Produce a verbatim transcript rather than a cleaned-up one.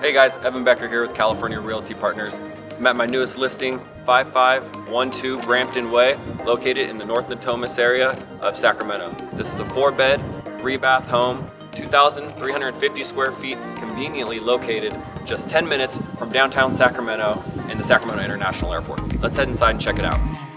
Hey guys, Evan Becker here with California Realty Partners. I'm at my newest listing, five five one two Brampton Way, located in the North Natomas area of Sacramento. This is a four bed, three bath home, two thousand three hundred fifty square feet, conveniently located just ten minutes from downtown Sacramento and the Sacramento International Airport. Let's head inside and check it out.